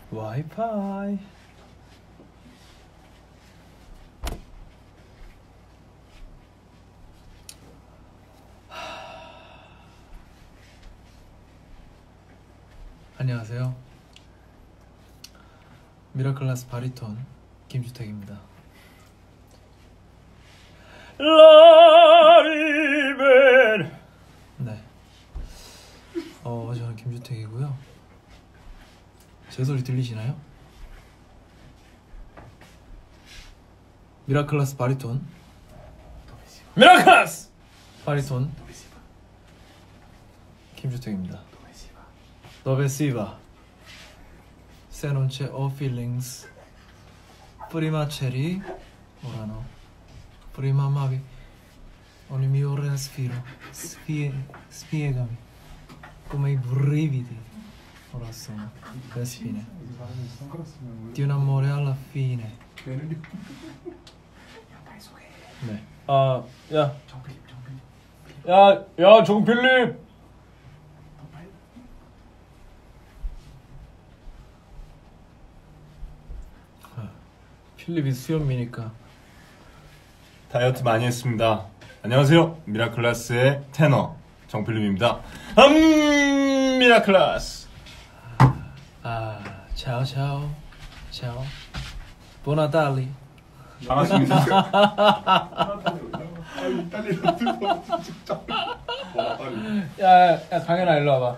와이파이. 안녕하세요. 미라클라스 바리톤 김주택입니다. 라리벤. 네. 저는 김주택이고요. 제 소리 들리시나요? 미라클라스 바리톤. 미라클라스 바리톤 김주택입니다. Dove si va? Se non c'è o feelings. Prima c'eri, ora no. Prima amavi, ogni mio respiro. Spiegami come i brividi. Ora sono le spine di un amore alla fine. 네. 야. 야, 정필립. 필립이 수염미니까 다이어트 많이 했습니다. 안녕하세요. 미라클라스의 테너 정필립입니다. 미라클라스. 차오 차오 차오 보나달리. 반갑습니다. 야 강현아 일로 와봐.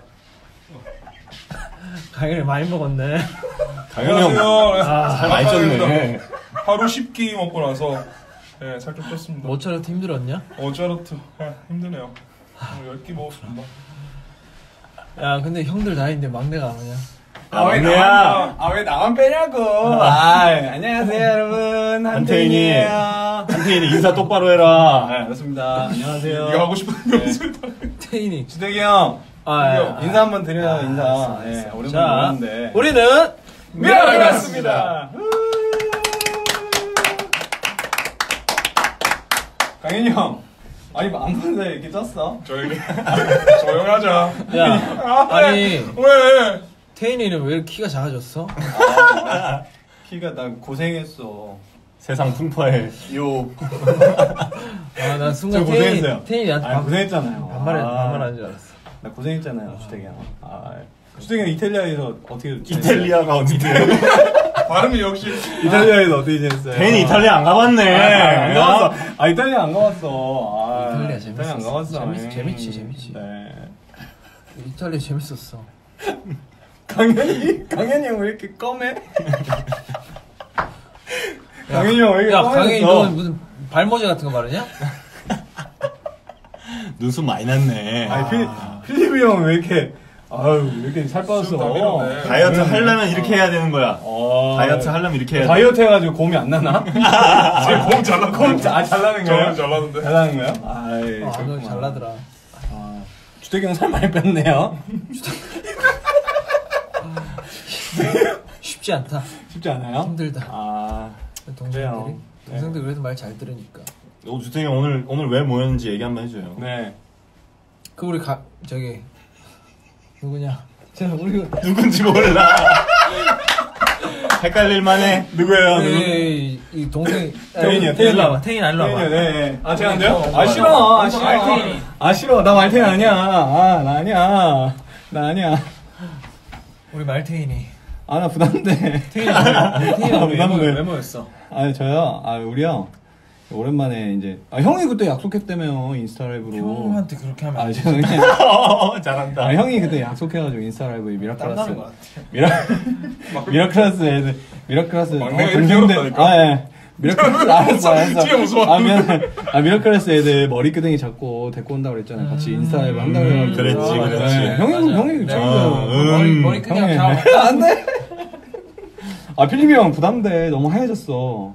강현이 많이 먹었네. 강현이 형 살 많이 쪘네. 하루 10끼 먹고 나서 네, 살 좀 쪘습니다. 모차르트 힘들었냐? 모차르트 힘드네요. 오늘 10끼 먹었습니다. 야 근데 형들 다 있는데 막내가 안 오냐? 막내야. 왜 나만 빼냐고. 안녕하세요 여러분, 한태인이에요. 한태인이 인사 똑바로 해라. 네, 그렇습니다. 안녕하세요. 네가 하고 싶은 명수를 다 태인이. 주택이 형, 인사 한번 드려요. 인사. 알았어. 오랜만에 자, 오는데 우리는 미라클라스입니다. 강현이 형, 아니 아무나 이렇게 쪘어? 조용히 하자. 야 아니 왜? 태인이는 왜 키가 작아졌어? 키가 나 고생했어. 세상 풍파에 요. 난 순간 저 고생했어요. 태인이 나한테 고생했잖아요. 반말하는 줄 알았어. 나 고생했잖아요, 주택이 형. 주택이 형 이탈리아에서 어떻게 이탈리아가 어디래요? 발음이 역시 이탈리아에서 어떻게 지냈어요? 태인이 이탈리아 안 가봤네. 안 가봤어. 이탈리아 안 가봤어. 이탈리아 이탈리아 안 가봤어. 재밌지. 네. 이탈리아 재밌었어. 강현이 형 왜 이렇게 검해? 강현이 형 왜 이렇게 검해? 강현이 너 무슨 발모제 같은 거 바르냐? 눈썹 많이 났네. 필립이 형 왜 이렇게 왜 이렇게 살 빠졌어? 다이어트 하려면 이렇게 해야 되는 거야. 다이어트 하려면 이렇게 해야 돼. 다이어트 해가지고 곰이 안 나나? 곰 잘나는 잘 나는 거예요? 잘 나는데. 잘 나는 거예요? 너 잘 나더라. 주택이 형 살 많이 뺐네요. 쉽지 않다. 쉽지 않아요? 힘들다. 동생들 그래도 말 잘 들으니까. 주택이 오늘 왜 모였는지 얘기 한번 해줘요. 네. 우리 누구냐? 우리 누군지 몰라. 헷갈릴만해. 누구예요? 이 동생 태인이요. 태인 일로 와봐. 태인 일로 와봐. 네. 제가 안 돼요? 싫어. 싫어. 나 말태인 아니야. 나 아니야. 나 아니야. 우리 말태인이. 나 부담돼. 태인이 왜 모였어? 저요? 우리요? 오랜만에 이제 형이 그때 약속했다며요, 인스타 라이브로. 형한테 그렇게 하면 안 돼. 잘한다. 형이 그때 약속해가지고 인스타 라이브에 미라클라스 땀나는 것 같아. 미라클라스 애들 미라클라스 막내가 이렇게 어렵다니까. 예. 미라클라스 알았어. 뒤에 무서워. 미라클라스 애들 머리끄댕이 잡고 데리고 온다고 그랬잖아요. 같이 인스타 라이브 한다고 해가지고. 그랬지. 형이 최고예요. 머리 그냥 잡아. 안 돼. 필립이 형 부담돼. 너무 하얘졌어.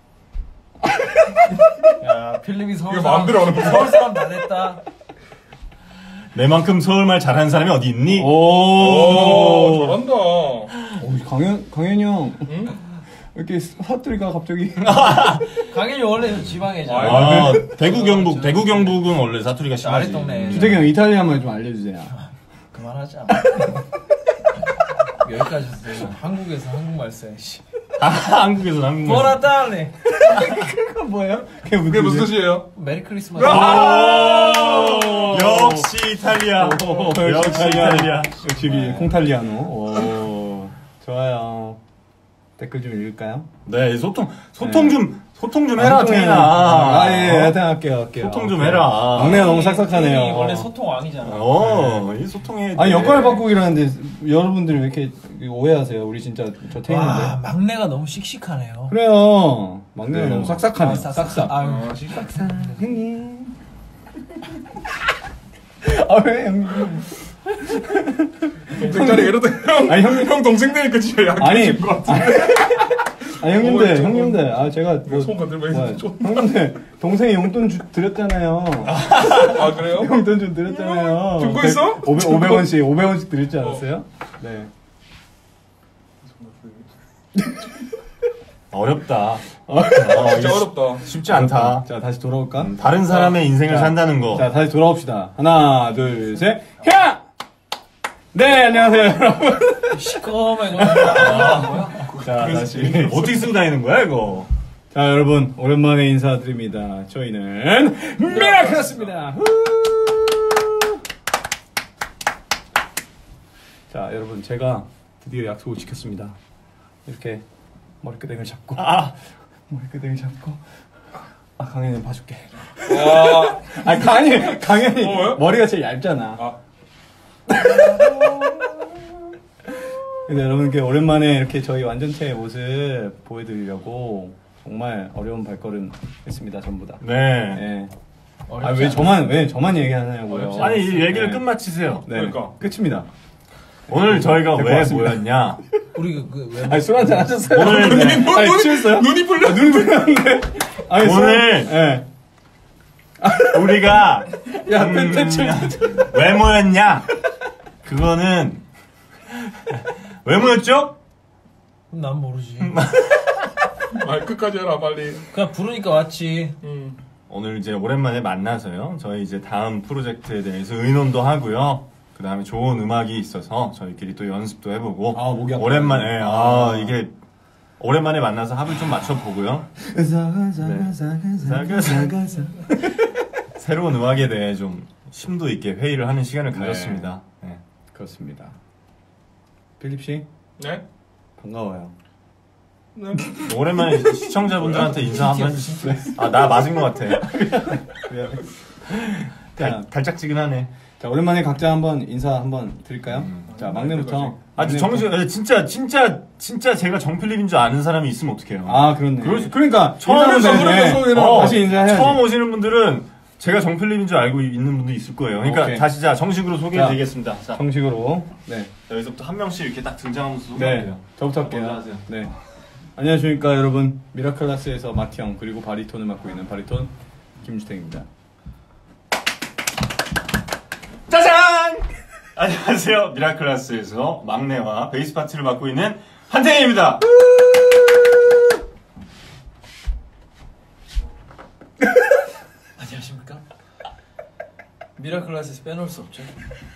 야 필립이 이게 마음대로 하는 거야. 서울 사람 다 됐다. 내만큼 서울말 잘하는 사람이 어디 있니? 오, 잘한다. 강현이 형. 응? 이렇게 사투리가 갑자기. 강현이 원래 지방이잖아. 대구 경북은 원래 사투리가 심하지. 아랫 동네. 주택이 형 이탈리아말 좀 알려주세요. 그만하자. 여기까지 했어요. 한국에서 한국말 써요. 한국에서 한국말. 뭐라 딸래? 그거 뭐예요? 그게 무슨 뜻이에요? 메리 크리스마스. 역시 이탈리아. 역시 이탈리아. 역시 콩탈리아노. 오, 좋아요. 댓글 좀 읽을까요? 네, 소통 좀 해라, 태인아. 예, 할게요. 소통 좀 해라. 막내가 너무 삭삭하네요. 원래 소통 왕이잖아. 이 소통해. 아니, 역할 바꾸기라는데, 여러분들이 왜 이렇게 오해하세요? 우리 진짜, 저 태인인데. 와, 막내가 너무 씩씩하네요. 그래요. 막내가 네. 너무 삭삭하네. 싹싹. 아유, 삭삭. 형님. 왜 형님? 동생 자리 이러다 아니, 형 동생 되니까 진짜 약해진 것 같아. 아니 형님들 제가 손 건들면 형님들 동생이 용돈 드렸잖아요. 아 그래요? 용돈 좀 드렸잖아요. 준거 있어? 500원씩 드렸지 않았어요? 네. 어렵다. 진짜 어렵다. 쉽지 않다. 자 다시 돌아올까? 다른 사람의 인생을 산다는 거. 자 다시 돌아옵시다. 하나 둘 셋. 야! 네 안녕하세요 여러분. 시꺼매 자 다시. 어떻게 쓰고 다니는 거야 이거? 자 여러분 오랜만에 인사드립니다. 저희는 미라클이었습니다. 자 여러분 제가 드디어 약속을 지켰습니다. 이렇게 머리끄댕이를 잡고 머리끄댕이를 잡고 강현이 봐줄게. 강현이 머리가 제일 얇잖아. 근데 여러분께 오랜만에 이렇게 저희 완전체의 모습 보여드리려고 정말 어려운 발걸음 했습니다 전부 다. 네. 왜 저만 얘기하냐고요. 아니 이 얘기를 끝마치세요. 네. 그러니까. 끝입니다. 오늘 저희가 왜 왔습니다. 모였냐? 우리 아니 술 한잔 하셨어요? 오늘 취했어요? 눈이 풀려. 눈 불렸는데. 아니 오늘 우리가 왜 모였냐? 그거는 왜 모였죠? 난 모르지. 말 끝까지 해라 빨리. 그냥 부르니까 왔지. 오늘 이제 오랜만에 만나서요. 저희 이제 다음 프로젝트에 대해서 의논도 하고요. 그 다음에 좋은 음악이 있어서 저희끼리 또 연습도 해보고. 목이 아프다. 오랜만에 이게 오랜만에 만나서 합을 좀 맞춰보고요. 새로운 음악에 대해 좀 심도 있게 회의를 하는 시간을 가졌습니다. 네. 그렇습니다. 필립 씨 네? 반가워요. 네. 오랜만에 시청자분들한테 인사 한번 해주세요. 나 맞은 것 같아. 달짝지근하네. 자 오랜만에 각자 한번 인사 한번 드릴까요? 자 막내부터. 진짜 제가 정필립인 줄 아는 사람이 있으면 어떡해요? 그렇네. 그러니까 처음 다시 인사해야지. 처음 오시는 분들은 제가 정필립인 줄 알고 있는 분도 있을 거예요. 그러니까 오케이. 다시 정식으로 소개해드리겠습니다. 자, 정식으로. 네. 여기서부터 한 명씩 이렇게 딱 등장하면서 소개해요. 네. 저부터 할게요. 먼저 하세요. 네. 안녕하십니까 여러분. 미라클라스에서 마티형 그리고 바리톤을 맡고 있는 바리톤 김주택입니다. 짜잔! 안녕하세요. 미라클라스에서 막내와 베이스 파트를 맡고 있는 한태인입니다. 안녕하십니까? 미라클라스에서 빼놓을 수 없죠.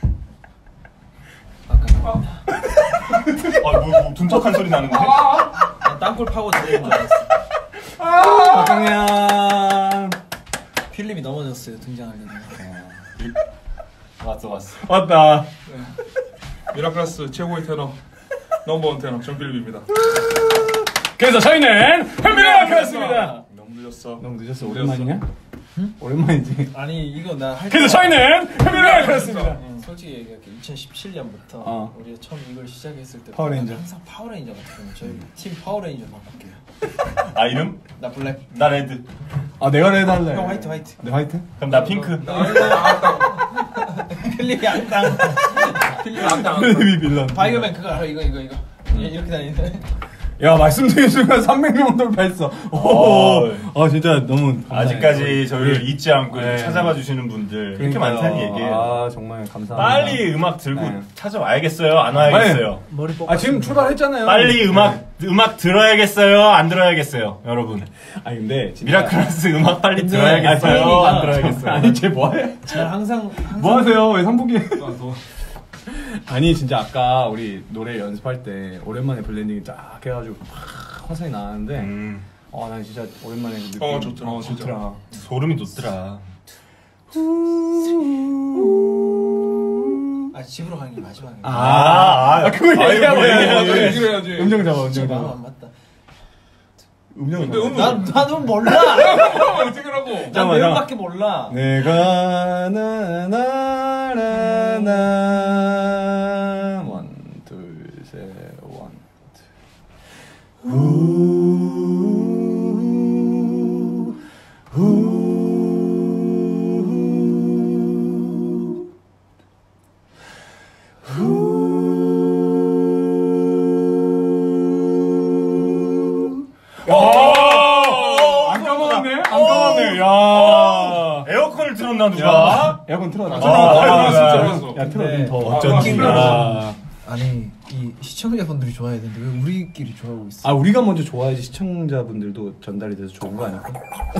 뭐 둔탁한 소리 나는데? 땅굴 파고 들어온 줄 알았어. 박강현. 필립이 넘어졌어요. 등장하려다가. 왔어. 왔다. 네. 미라클라스 최고의 테너 넘버원 테너 정필립입니다. 그래서 저희는 미라클라스입니다. 너무 늦었어. 오랜만이냐? 응? 오랜만이지. 아니 이거 나 할. 그래서 저희는 미라클라스입니다. 솔직히 얘기할게. 2017년부터 우리가 처음 이걸 시작했을 때 파워레인저. 항상 파워레인저 같았거든요. 저희 팀 파워레인저 바꿀게요. 이름? 나 블랙. 나 레드. 내가 레드 할래. 형 화이트. 네 화이트? 그럼 나 핑크. 필립이 악당. 필립이 악당. 필립이 빌런. 바이오맨 그거 알아? 이거. 이렇게 다니는데. 야 말씀드린 순간 300명 돌파했어. 진짜 너무 감사해요. 아직까지 저희를 잊지 않고 네. 찾아봐 주시는 분들 이렇게 그러니까요. 많다는 얘기예요. 정말 감사합니다. 빨리 음악 들고 네. 찾아와야겠어요? 안 와야겠어요? 머리 뽑아. 지금 출발했잖아요. 빨리 음악 들어야겠어요? 안 들어야겠어요? 여러분. 근데 진짜... 미라클라스 음악 빨리 들어야겠어요? 안 들어야겠어요? 쟤 뭐해? 저 항상 뭐 하세요? 왜 상복이? 아니 진짜 아까 우리 노래 연습할 때 오랜만에 블렌딩이 딱 해가지고 막 화상이 나왔는데 난 진짜 오랜만에 그 느낌 좋더라. 좋더라. 소름이 돋더라. 집으로 가는 게 마지막이야. 그거 얘기하고 해야지. 음정 잡아 음정 마음 잡아 안 맞다. 음정 잡아 나도 몰라. 어떻게 하라고? 난 잠깐만, 내용밖에 몰라. 내가 나나나나 원, 둘, 셋, 원, 안 까먹었네? 안 까먹었네. 야. 에어컨을 틀었나 누가? 에어컨 틀어. 진짜 야, 틀어. 네. 더. 어쩐지. 아니 이 시청자분들이 좋아해야 되는데 왜 우리끼리 좋아하고 있어? 아, 우리가 먼저 좋아야지 시청자분들도 전달이 돼서 좋은 거 아닐까?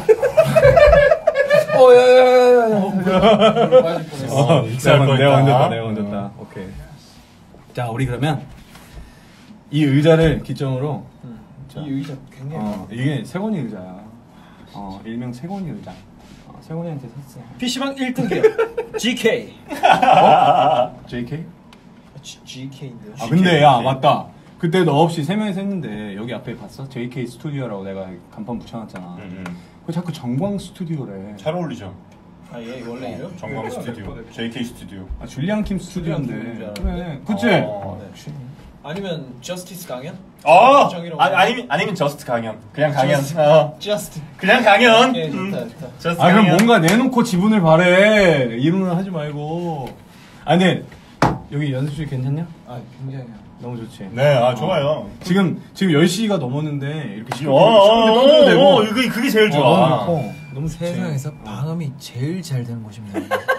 야야야야야. 빠질 뻔했어. 익사할 뻔했다. 내가 먼저다. 오케이. 자, 우리 그러면 이 의자를 기점으로 이 의자 굉장히 이게 세곤이 의자야. 일명 세곤이 의자. 세곤이한테 샀어. PC방 1등기야. GK. JK? GK인데요. 아, 근데 야, 맞다. 그때 너 없이 세 명이서 했는데 여기 앞에 봤어? JK 스튜디오라고 내가 간판 붙여놨잖아. 그거 자꾸 정광 스튜디오래. 잘 어울리죠. 얘 원래 이름? 정광 스튜디오, JK 스튜디오. 줄리안 킴 스튜디오인데. 줄리안 킴인 줄 그래. 알았는데. 그치? 네. 아니면 저스티스 강연? 아니면 저스트 강연. 그냥 강연. 저스트. 그냥 강연. 예, 좋다 좋다. 저스트 그럼 강연. 뭔가 내놓고 지분을 바래. 이론을 하지 말고. 근데 여기 연습실 괜찮냐? 굉장히. 너무 좋지. 네, 좋아요. 지금 10시가 넘었는데 이렇게 시끄럽게 떠들어도 되고. 그게 제일 좋아. 너무 좋고. 너무 좋지. 세상에서 방음이 제일 잘 되는 곳입니다.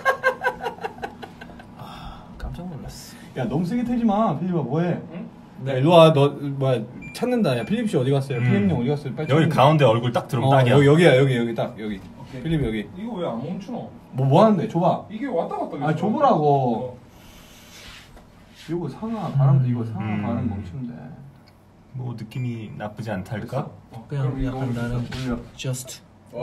깜짝 놀랐어. 야, 너무 세게 틀지 마. 필립아, 뭐해? 응? 야, 일로 와. 너 뭐야? 찾는다. 야, 필립 씨 어디 갔어요? 필립 형 어디 갔어요? 빨리 여기 찾는다. 가운데 얼굴 딱 들으면 딱이야. 여기야. 여기 딱. 여기. 오케이. 필립 여기. 이거 왜 안 멈추노? 뭐 하는데? 줘봐. 이게 왔다 갔다. 계속. 줘보라고. 이거 상하 바람 이거 상하 바람 멈추면 돼. 뭐 느낌이 나쁘지 않달까? 그냥 그럼 이거 약간 나는 올려. just.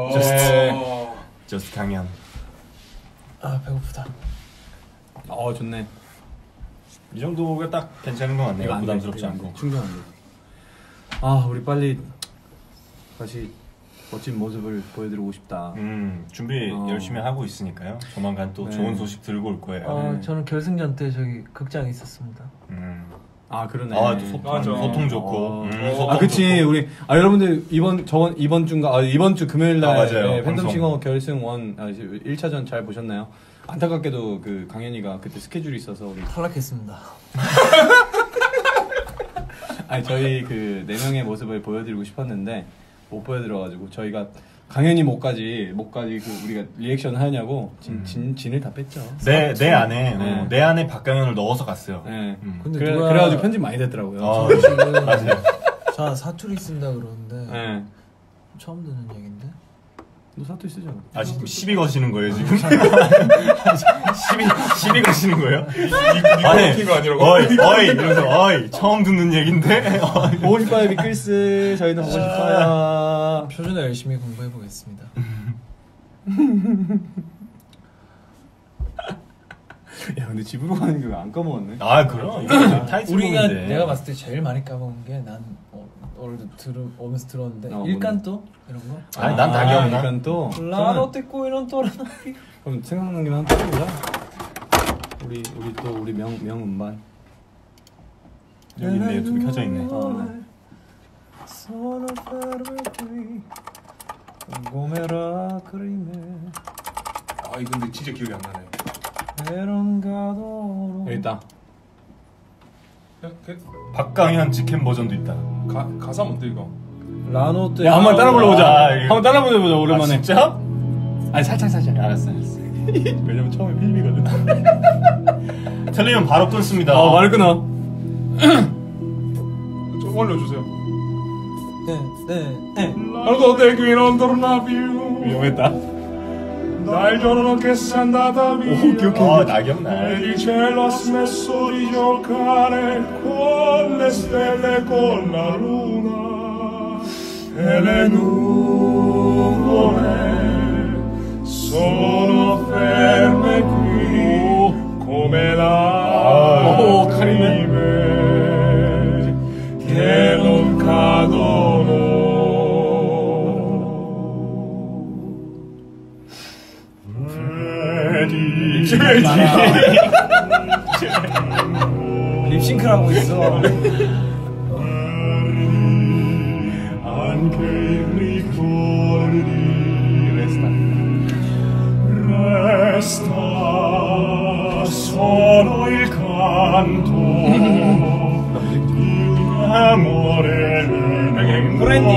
저스트 강연. 배고프다. 좋네. 이 정도가 딱 괜찮은 것 같네요. 부담스럽지 않고. 충분한 거. 우리 빨리 다시 멋진 모습을 보여드리고 싶다. 준비 열심히 하고 있으니까요. 조만간 또 네. 좋은 소식 들고 올 거예요. 저는 결승전 때 저기 극장에 있었습니다. 그러네. 또 맞아. 소통 좋고. 아, 그치. 우리 여러분들 이번 주 금요일 날 맞아요. 팬덤 방송. 싱어 결승 1차전 잘 보셨나요? 안타깝게도 그 강현이가 그때 스케줄이 있어서 우리 탈락했습니다. 저희 그 4명의 모습을 보여드리고 싶었는데 못 보여드려가지고 저희가 강현이 목까지 그 우리가 리액션 하냐고 진을 다 뺐죠. 내 안에 네. 내 안에 박강현을 넣어서 갔어요. 네. 근데 그래가지고 편집 많이 됐더라고요. 지금 맞아요. 자 사투리 쓴다 그러는데 네. 처음 듣는 얘긴데. 너 사투리 쓰잖아. 지금 시비 거시는 거예요 지금? 시비 거시는 거예요? 이거 웃긴 거 아니라고? 어이 이러면서 처음 듣는 얘긴데. 보고 싶어요 미끌스. 저희도 보고 싶어요. 표준어 열심히 공부해 보겠습니다. 야, 근데 집으로 가는 게 왜 안 까먹었네? 그럼 이거 타이틀곡인데. 우리가 내가 봤을 때 제일 많이 까먹은 게 난 오늘도 오면서 들었는데 일간또 이런 거. 난 다 기억나. 일단 또 라노 떼고 이런 또라나. 그럼 생각난 김에 한번 해보자. 우리 명음반. 여기 있네. 유튜브 켜져 있네. 이거 근데 진짜 기억이 안 나네. 여기 있다. 박강현 직캠 버전도 있다. 가사 뭔데 이거? 라노 떼. 야, 한번 따라 불러보자. 이거. 한번 따라 불러보자 오랜만에. 진짜? 아니 살짝. 알았어. 왜냐면 처음에 필름이거든. 틀리면 바로 끊습니다. 말을 끊어. 좀 올려주세요. 네. 나도 대기는 tornavio. 위험했다. dal giorno che sei andata via. 나 기억나. Ed il cielo ha smesso di giocare con le stelle, con la luna e le nuvole sono ferme qui come lacrime che non cadono. 립싱크를 하고 있어. Anche i ricordi resta solo il canto di un amore prendi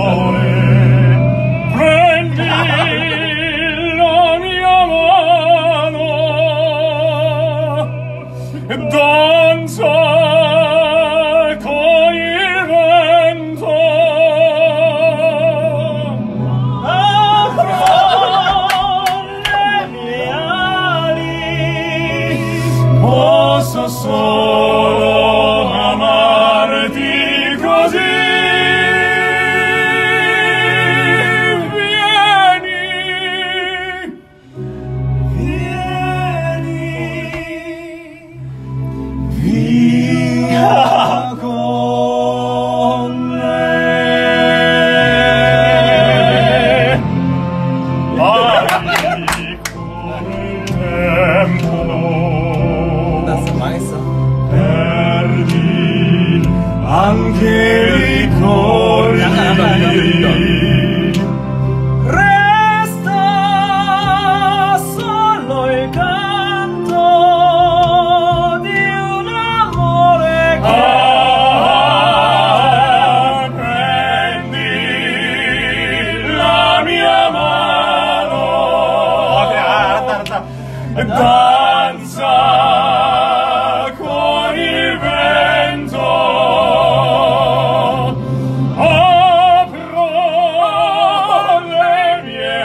la mia mano e danza con il vento. Posso solo amarti così. Vieni, vieni, via con me. Vai come il tempo. 났어, 망했어. Perdi anche i ricordi. Resta solo il canto di un amore che prendi la mia mano. Danza con il vento, apro le mie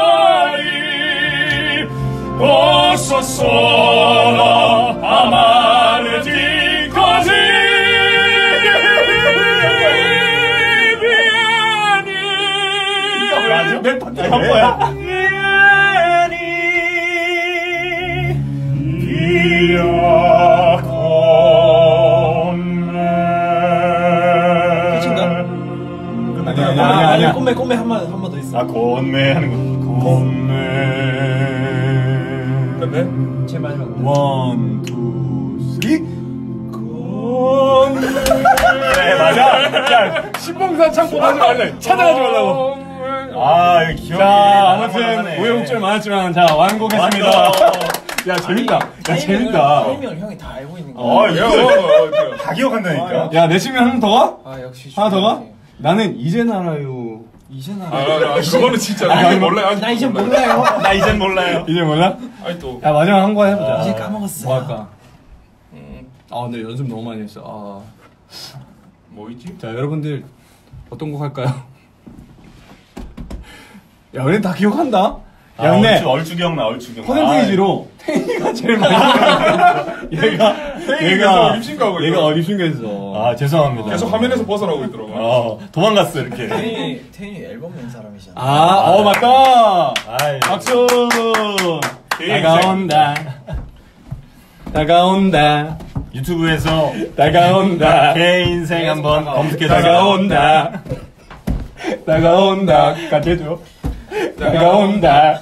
ali, posso solo amarti così. Vieni, via con me. 아니야. 꼼매 한 번 더 있어. 건매 하는 거. 건매. 근데 제일 마지막. 원, 투, 쓰리. 건매. 네, 맞아. 야, 신봉산 창법하지 말래. 찾아가지 말라고. 아, 이거 기억이. 자, 아무튼 우여곡절 많았지만 자 완곡했습니다. 야 재밌다. 야 재밌다. 타이밍을 형이 다 알고 있는 거. 이거 다 기억한다니까. 야 내 친구 하나 더 가? 아 역시. 하나 더 가? 나는 이제 알아요. 이제 나. 그거는 진짜 나 몰라요. 아직 나 이제 몰라요. 나 이젠 몰라요. 이제 몰라? 아니 또 야 마지막 한 거 해보자. 이제 까먹었어요. 뭐 할까? 아 근데 연습 너무 많이 했어. 아. 뭐 있지? 자 여러분들 어떤 곡 할까요? 야 우리 다 기억한다. 야 근데 얼추 기억나. 얼추 기억나. 퍼센테이지로 태희가 제일 많이 얘가 계속 입신가고 있더라고. 얘가 입신했어. 아 죄송합니다. 계속 화면에서 벗어나고 있더라고. 도망갔어 이렇게. 태인이 앨범 낸 사람이잖아. 맞다. 아이. 박수. 다가온다. 다가온다. 유튜브에서 다가온다. 개 인생 한번 검색해서 다가온다. 다가온다. 같이 해줘. 다가온다.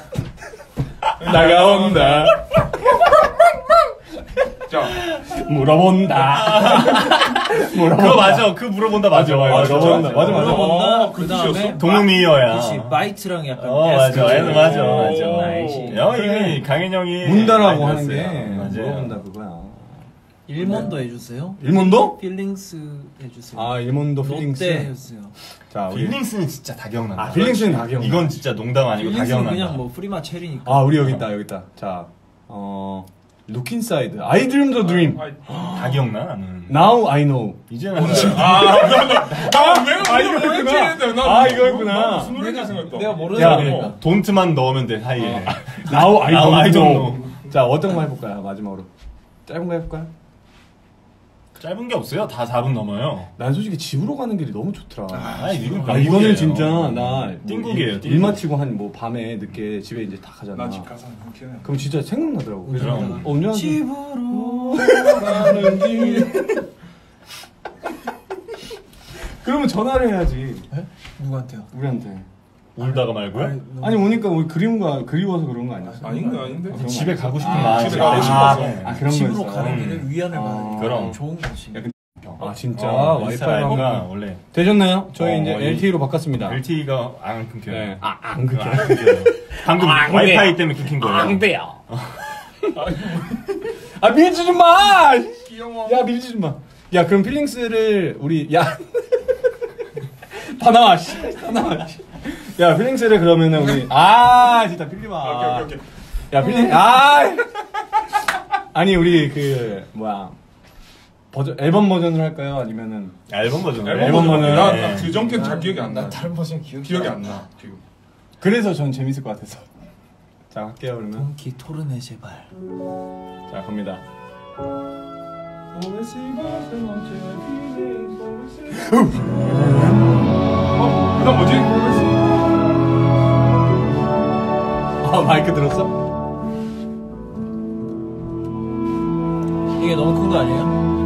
다가온다. 자, 물어본다. 그거 맞아. 그 물어본다 맞아. 물어본다. 맞아. 물어본다. 그 그 다음에 뜻이었어? 동미어야. 그치 바이트랑 약간. 맞아. 에스크. 맞아. 알지. 형 이미 강현 형이 문다라고 많이 하는 게 했어요. 맞아요. 물어본다 그거야. 일몬도 해주세요. 일몬도? 필링스 해주세요. 아 일몬도 필링스. 롯데 해주세요. 자 우리 필링스는 진짜 다 기억난다. 아 필링스는 다 기억나. 이건 진짜 농담 아니고 다 필링스는 기억난다. 그냥 뭐 프리마 체리니까. 아 우리 여기 있다. 자 Look Inside, I Dream the Dream, 다 기억나 나는. Now I Know. 이제는 알아. 내가 이거였구나. 이거였구나. 무슨 노래인지 생각했다. 내가 모르는 야, 노래니까. 돈트만 넣으면 돼 사이에. Now I Now I Don't don't Know. 자, 어떤 거 해볼까요? 마지막으로 짧은 거 해볼까요? 짧은 게 없어요. 다 4분 넘어요. 난 솔직히 집으로 가는 길이 너무 좋더라. 이거는 진짜 나 띵곡이에요. 일 마치고 한 뭐 밤에 늦게 집에 이제 다 가잖아. 나집 가서 안 기억나. 그럼 진짜 생각나더라고. 그럼. 언제 집으로 가는 길. 그러면 전화를 해야지. 에? 누구한테요? 우리한테. 울다가 말고요? 아니 오니까 우리 그리워서 그런 거 아니었어? 아닌데. 집에 가고 싶은 마음이 집에 가고 싶어서. 그런 집으로 거였어. 가는 길은 위안을 받는 그럼. 좋은 거지. 아 진짜 와이파이가 원래 되셨나요? 저희 이제 이 LTE로 바꿨습니다. LTE가 안 끊겨요. 네. 안 그게. 안 끊겨요. 방금 와이파이 때문에 끊긴 거예요. 안 돼요. 아 밀지 좀 마. 야 밀지 좀 마. 야 그럼 필링스를 우리 야 다 나와. 다 나와. 야 필링스를 그러면은 우리 진짜 필리 마. 오케이. 야 필링 아니 우리 그 뭐야 앨범 버전으로 할까요? 아니면은 앨범 버전. 앨범 버전. 나 그정도는 잘 기억이 안 나. 다른 버전 기억이 안 나. 지금. 그래서 전 재밌을 것 같아서. 자 할게요 그러면. 동키 토르네 제발. 자 갑니다. 그다음 뭐지? 마이크 들었어? 이게 너무 큰 거 아니에요?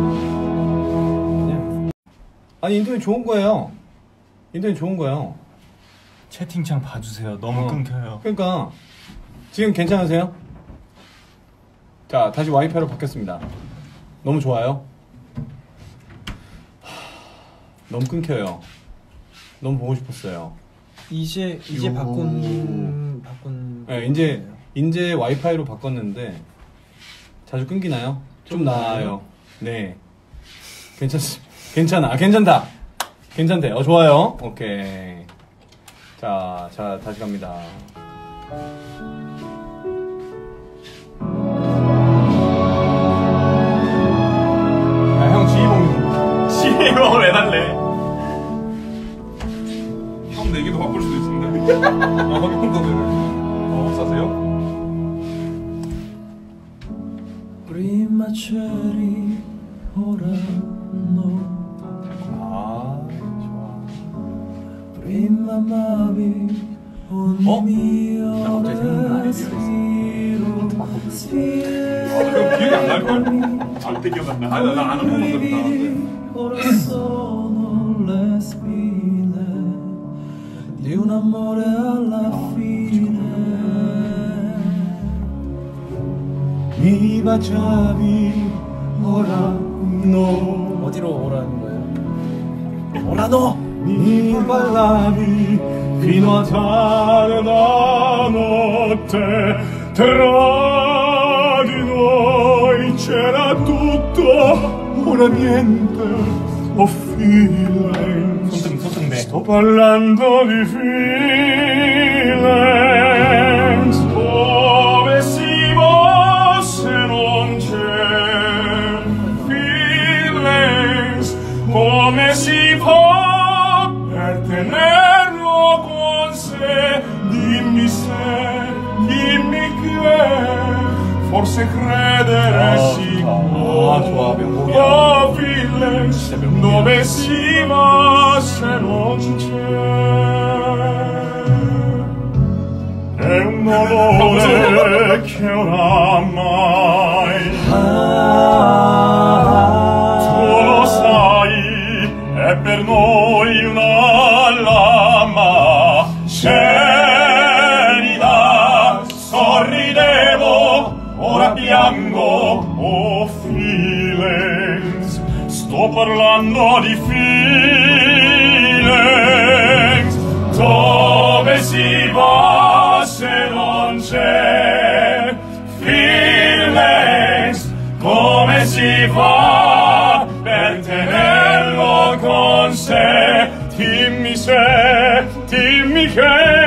아니 인터넷 좋은 거예요. 인터넷 좋은 거예요. 채팅창 봐주세요. 너무 끊겨요. 그러니까 지금 괜찮으세요? 자 다시 와이파이로 바뀌었습니다. 너무 좋아요. 너무 끊겨요. 너무 보고 싶었어요. 이제 요. 바꾼. 네, 이제 와이파이로 바꿨는데 자주 끊기나요? 좀 나아요. 네. 괜찮다. 괜찮대. 좋아요. 오케이. 자, 다시 갑니다. 야, 형 CM을 왜 달래? 형 내기도 바꿀 수도 있는데. 형도 되네. 사세요? Prima c'eri, ora no. 좋아. Prima amavi ogni mio respiro. 형 기억이 안 날걸? 절대 기억 안 나. 아니 나 아는 것만 들었다. Ora sono le spine di un amore alla fine. Mi baciavi, ora no. 어디로 오라는 거예요? 오라 너! Mi parlavi fino a tarda notte. Tra di noi c'era tutto, ora niente. Oh feelings. 소통돼. Sto parlando di feelings. Dove si va se non c'è feelings? Come si fa per tenerlo con sé? Dimmi se, dimmi che forse credere si può. 좋아, 명곡이야. Oh feelings, dove si va se non c'è? È un dolore che oramai tu lo sai, è per noi una lama gelida. Sorridevo, ora piango, oh feelings. Sto parlando di feelings. Dove si va se non c'è feelings? Come si fa per tenerlo con sé? Dimmi se, dimmi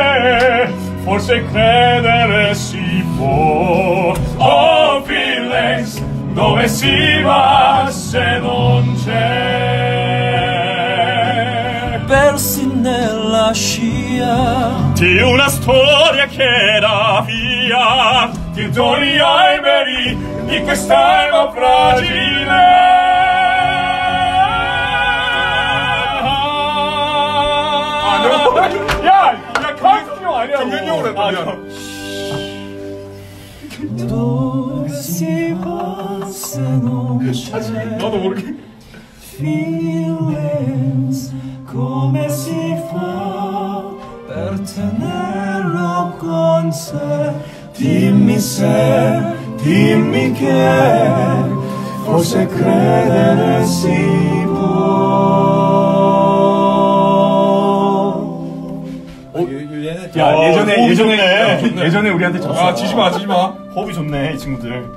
che forse credere si può. Oh feelings. dove si va se non c'è persi nella scia di una storia che era via di doni alberi di quest'alma fragile. 야 카스팅 아니야. 경연용으로 했다. dove si va se non c'è 나도 모르게. feelings come si fa per tenerlo con sé dimmi se dimmi che forse credere si può. 야 호흡이 예전에 우리한테 졌어. 아 지지마. 호흡이 좋네 이 친구들.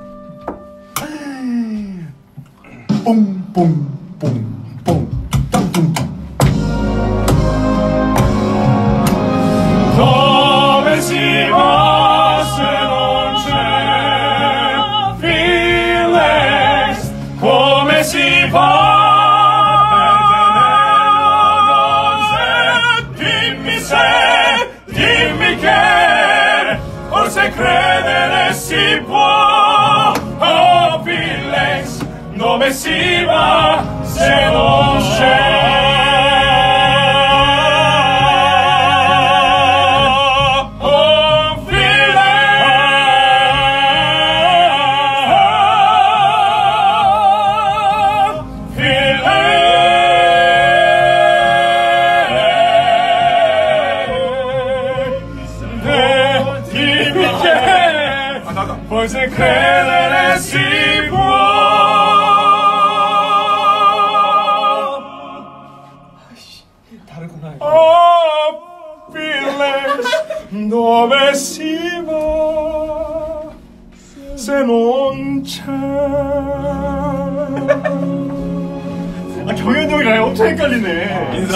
dove si va se non c'è feelings come si fa forse credere si può. Oh, feelings, dove si va se non c'è. Oh, forse credere si può. 다르구나. Oh, feelings, dove si va se non c'è. 아 경현이 형이랑 엄청 헷갈리네. 인사.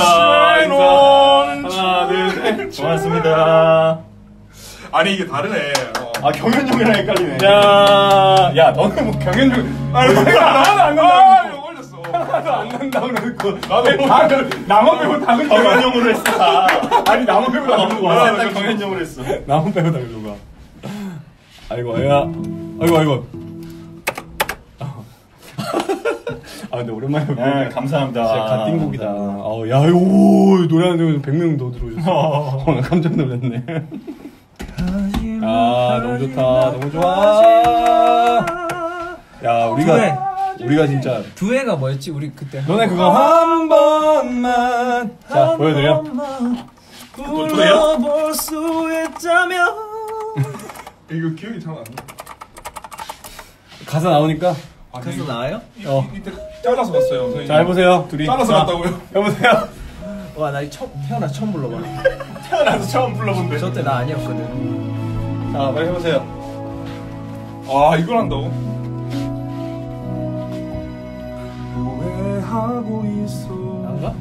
하나 둘 셋. 고맙습니다. 아니 이게 다르네. 아 경현이 형이랑 헷갈리네. 야 너는 뭐 경연중 나도 안 간다. 이거 걸렸어. 하나도 안 난다고 그러고 나도 나만 빼고 다 그러고 경현이 형으로 했어. 아니 나만 빼고 다 그러고 와. 나 경현이 형으로 했어. 나만 빼고 다 그러고 와. 아이고 야 아이고 아 근데 오랜만에 네, 감사합니다. 진짜 갓띵곡이다. 야 이거 노래하는 100명 더 들어오셨어. 나 깜짝 놀랐네. 아 너무 좋다. 너무 좋아. 야 우리가 진짜 두애가 뭐였지? 우리 그때 너네 그거 한 번만 자 보여드려. 불러볼 수 있다면 이거 기억이 잘 안 나. 가사 나오니까 가서 나와요? 이때 잘라서 봤어요. 선생님. 자 해보세요 둘이. 잘라서 자, 봤다고요? 해보세요. 와 나 태어나서 처음 불러봐. 태어나서 처음 불러본대. 저 때 나 아니었거든. 자 빨리 해보세요. 아 이걸 한다고? 후회하고 있어. 안가?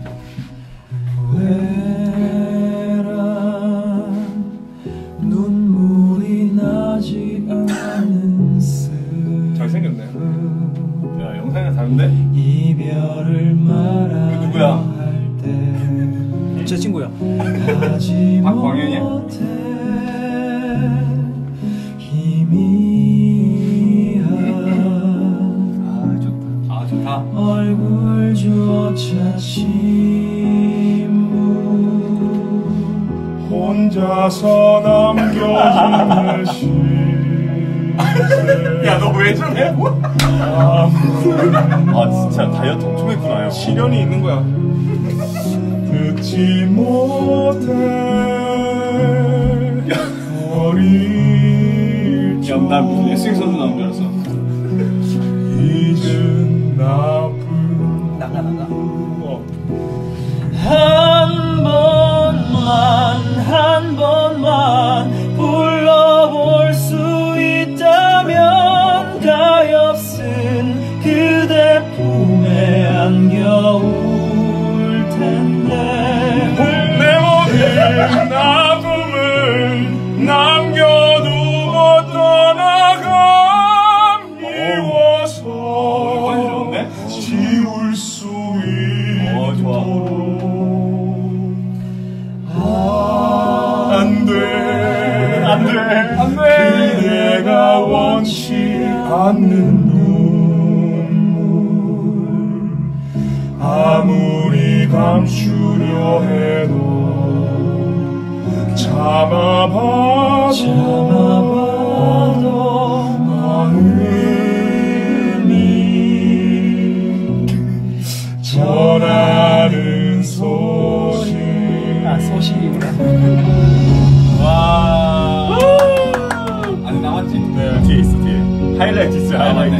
눈물이 나지 않은 잘생겼네. 야 영상이 다른데? 이별을 말하려 누구야? 할때 제 친구야. 박광현이야? 아 좋다. 얼굴조차 침묵 혼자서 남겨진 시세. 야 너 왜 저래? 아 진짜 다이어트 엄청 했구나 형. 시련이 있는 거야. 듣지 못해 어릴 적. 나 무슨 레슬링 선수 나온 줄 알았어. 잊은 나쁜 나가 한 번만 불러볼 수 있다면 가엾은 그대 품에 안겨올 텐데 내 모든 아픔을 남겨두고 떠나감 미워서 감추려 해도 참아봐도 마음이 전하는 소식. 소식이구나. 와. 아니 남았지? 네, 뒤에 있어, 뒤에. 하이라이트 있어요, 하이라이트.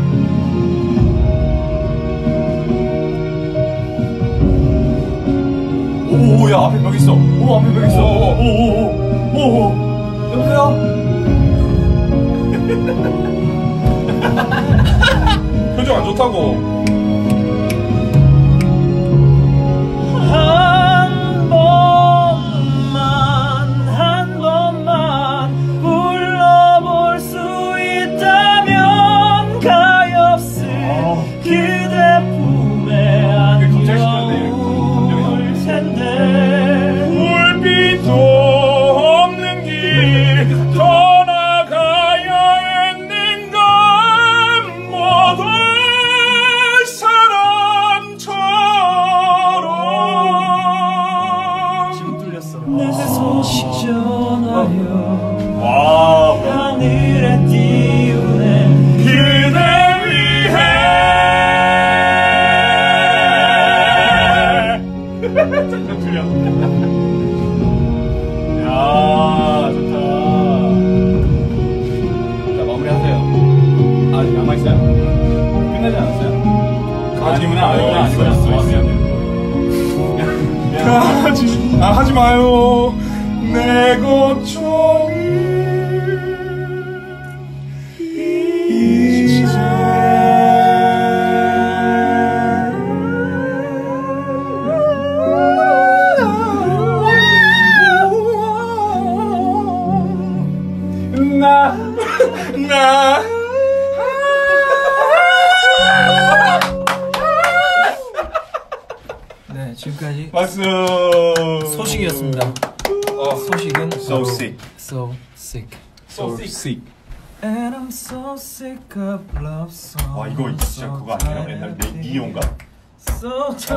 오, 야 앞에 벽 있어. 오, 앞에 벽 있어. 오. 여보세요? 표정 안 좋다고. 한 번만 불러볼 수 있다면 가엾은 그대 품에 안겨올 텐데. 불빛도 없는 길 떠나가야 했는가 모든 사람처럼. 지금 뚫렸어. 내 소식 전하여 와, 하늘에 띄우네. 그대 위해. 잠깐 틀려. 야, 좋다. 자 마무리하세요. 아직 남아 있어요? 끝나지 않았어요? 아니구나, 아니구나, 있어. 있어. 하지 마요. 내 걱정을 이제 나 네, 지금까지 박수. 소식이었습니다. 소식은 So sick. So sick. So sick. And I'm so sick of love song. 와, 이거 진짜 그거 아니에요? 옛날 미용가? So 맞아.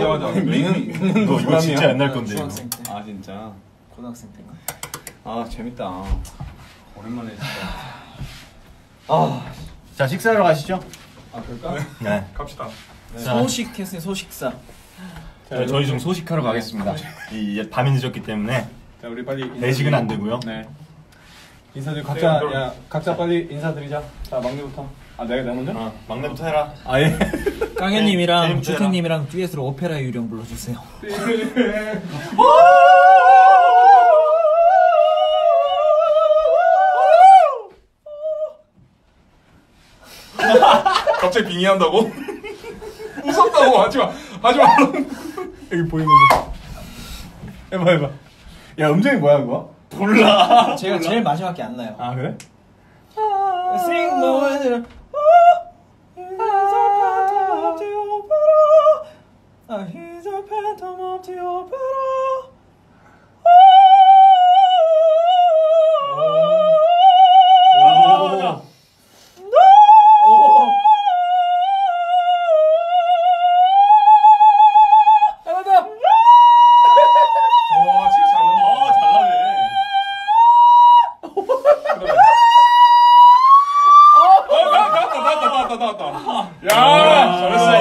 이거 진짜 옛날 건데. 이거. 중학생 때. 아 진짜. 고등학생 때인가? 아 재밌다. 오랜만에 진짜. 자, 식사하러 가시죠. 아 그럴까? 네. 갑시다. 자, 소식했어요. 소식사. 네, 저희 좀 소식하러 가겠습니다. 이제 밤이 늦었기 때문에 자 우리 빨리 내식은 안 되고요. 네. 인사드리 각자 야 각자 빨리 인사드리자. 자 막내부터. 아 내가 먼저? 막내부터 해라. 아 예. 깡현님이랑 네, 주택님이랑 듀엣으로 오페라 유령 불러주세요. 갑자기 빙의한다고? 무섭다고 하지마. 여기 보이는 거. 해봐. 야 음정이 뭐야 그거? 몰라. 제가 제일 마지막에 안 나요. 아 그래? Sing no way. He's a phantom of the opera. 와 진짜 잘난다. 나왔다. 야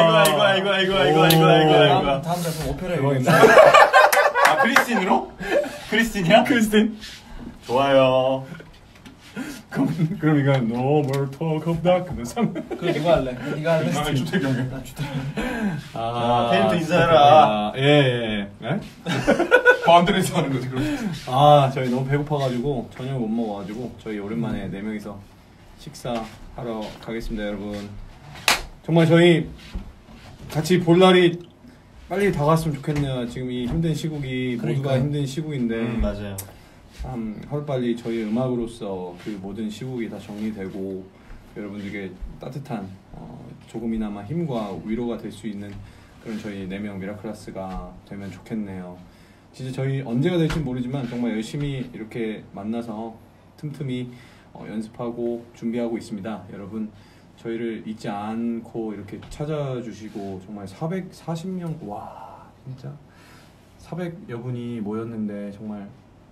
잘했어. 다음 작품 오페라 유령. 아, 크리스틴으로? 크리스틴이야? 크리스틴. 좋아요. 그럼 이거 No more talk of darkness. 그거 누가 할래? 네가 할래? 나는 주택 경계. 나 주택. 팬도 인사해라. 예. 네? 반대에서 하는 거지 그럼. 아 저희 너무 배고파가지고 저녁을 못 먹어가지고 저희 오랜만에 4명이서 식사하러 가겠습니다 여러분. 정말 저희 같이 볼 날이 빨리 다가왔으면 좋겠네요. 지금 이 힘든 시국이 모두가 그러니까요. 힘든 시국인데 맞아요. 참 하루빨리 저희 음악으로서 그 모든 시국이 다 정리되고 여러분들에게 따뜻한 조금이나마 힘과 위로가 될 수 있는 그런 저희 4명 미라클라스가 되면 좋겠네요. 진짜 저희 언제가 될지 모르지만 정말 열심히 이렇게 만나서 틈틈이 연습하고 준비하고 있습니다. 여러분 저희를 잊지 않고 이렇게 찾아주시고 정말 440명 와 진짜 400여 분이 모였는데 정말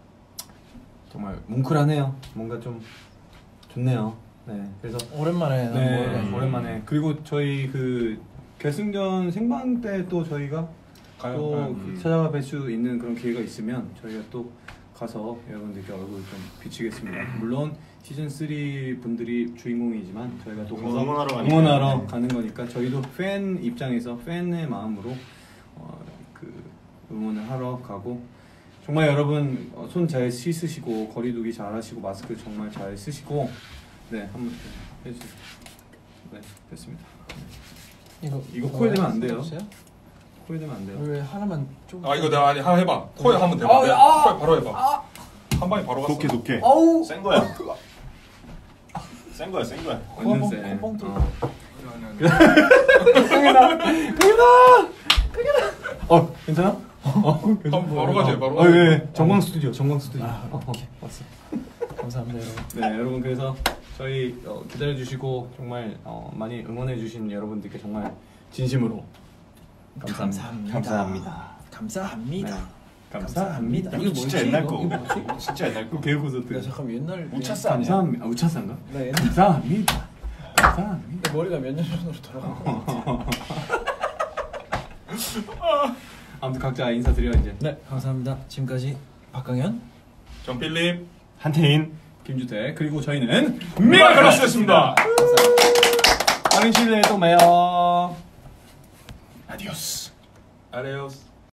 뭉클하네요. 뭔가 좀 좋네요. 네, 그래서 오랜만에 네, 오랜만에. 그리고 저희 그 결승전 생방 때 또 저희가 또 찾아가 뵐 수 있는 그런 기회가 있으면 저희가 또 가서 여러분들께 얼굴 좀 비치겠습니다. 물론 시즌 3 분들이 주인공이지만 저희가 또 응원하러 가는 거니까 저희도 팬 입장에서 팬의 마음으로 그 응원을 하러 가고 정말 여러분 손 잘 씻으시고 거리두기 잘 하시고 마스크 정말 잘 쓰시고 네 한번 해주세요. 네 됐습니다. 이거 코에 대면 안 돼요. 코에 대면 안 돼요. 왜 하나만 좀. 이거 내가 하나 해봐. 코에 한번 대봐. 코에 바로 해봐. 한 방에 바로 갔어. 독해. 아우. 센 거야. 센 거야. 완전 세. 콧봉 뚫. 괜찮아? 바로 가지. 바로. 네. 정광 스튜디오. 왔어. 감사합니다 여러분. 네 여러분 그래서 저희 기다려주시고 정말 많이 응원해주신 여러분들께 정말 진심으로 감사합니다. 감사합니다. 이거 진짜 옛날 거. 진짜 옛날 거. 개그 콘서트. 야 잠깐 옛날 우차싸 감사합니다. 우차싸인가? 나 옛날 감사합니다. 내 머리가 몇 년 전으로 돌아간 거 같아. 아무튼 각자 인사드려 이제. 네 감사합니다. 지금까지 박강현, 정필립, 한태인, 김주태 그리고 저희는 미라클로스였습니다. 다음 시간에 또 봬요. 아디오스. 아레오스.